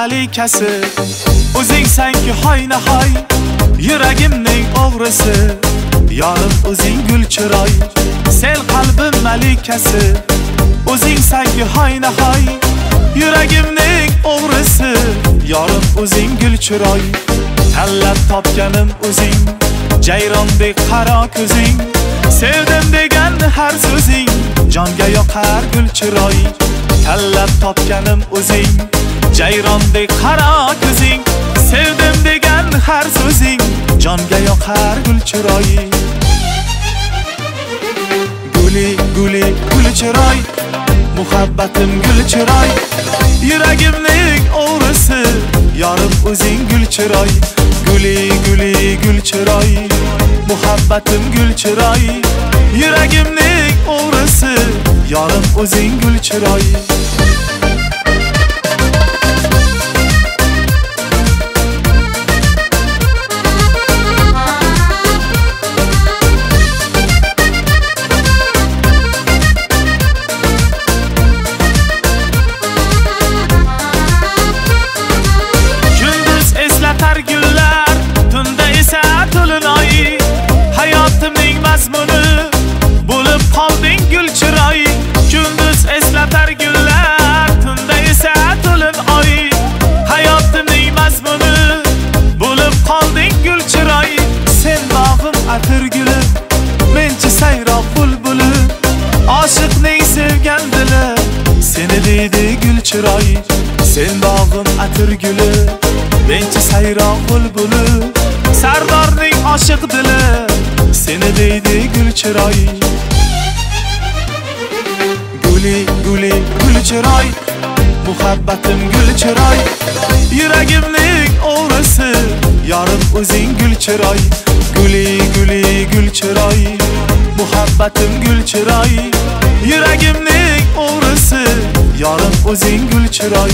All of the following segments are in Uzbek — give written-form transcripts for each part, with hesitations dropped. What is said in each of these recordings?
malikasi, o'zing sanki hoynahoy, yuragimning o'g'risi, yorim o'zing gul chiroy. Sen qalbim malikasi, o'zing sanki hoynahoy, yuragimning o'g'risi, yorim o'zing gul chiroy. Tanlab topganim o'zing, jayrondek qaro ko'zing, sevdim degan har so'zing, jonga yoqar gul chiroy. Tanlab topganim o'zing, jayrondek qaro ko'zing, sevdim degan har so'zing, jonga yoqar gul chiroy. Guli guli gul chiroy, muhabbatim gul chiroy, yuragimning o'g'risi, yorim o'zing gul chiroy. Guli guli gul chiroy, muhabbatim gul chiroy, yuragimning o'g'risi, yorim o'zing gul chiroy. Hayotimning mazmuni bo'lib qolding gul chiroy. Kunduz eslatar gullar, tunda esa to'lin oy. Hayotimning mazmuni bo'lib qolding gul chiroy. Sen bog'im atir guli, menchi sayroq bulbuli, oshiqning sevgan dili, seni deydi gul chiroy. Sen bog'im atir guli, menchi sayroq bulbuli, sardorning oshiq dili, seni deydi gul chiroy. Guli guli gul chiroy, muhabbatim gul chiroy, yuragimning o'g'risi, yorim o'zing gul chiroy. Guli guli gul chiroy, muhabbatim gul chiroy, yuragimning o'g'risi, yorim o'zing gul chiroy.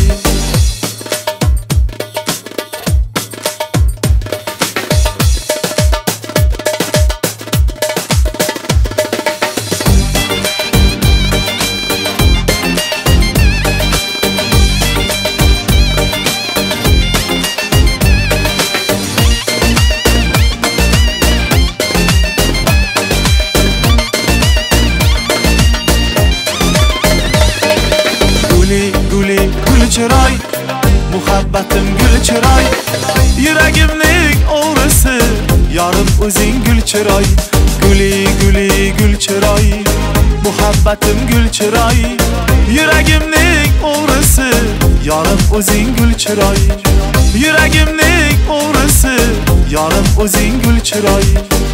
Guli gul chiroy, muhabbatim gul chiroy, yuragimning o'g'risi, yorim o'zing gul chiroy. Guli guli gul chiroy, muhabbatim gul chiroy, yuragimning o'g'risi, yorim o'zing gul chiroy. Yuragimning o'g'risi, yorim o'zing gul chiroy.